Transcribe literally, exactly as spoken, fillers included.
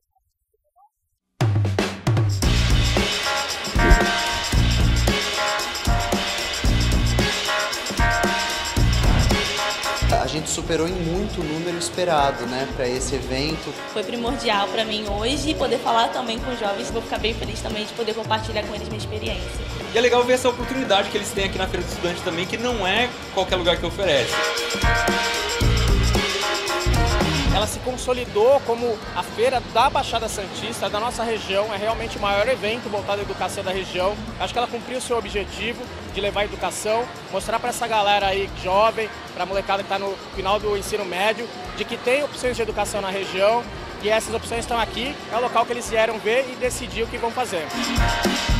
A gente superou em muito o número esperado, né, para esse evento. Foi primordial para mim hoje poder falar também com os jovens. Vou ficar bem feliz também de poder compartilhar com eles minha experiência. E é legal ver essa oportunidade que eles têm aqui na Feira do Estudante também, que não é qualquer lugar que oferece. Ela se consolidou como a feira da Baixada Santista, da nossa região, é realmente o maior evento voltado à educação da região. Acho que ela cumpriu o seu objetivo de levar a educação, mostrar para essa galera aí jovem, para a molecada que está no final do ensino médio, de que tem opções de educação na região e essas opções estão aqui, é o local que eles vieram ver e decidir o que vão fazer.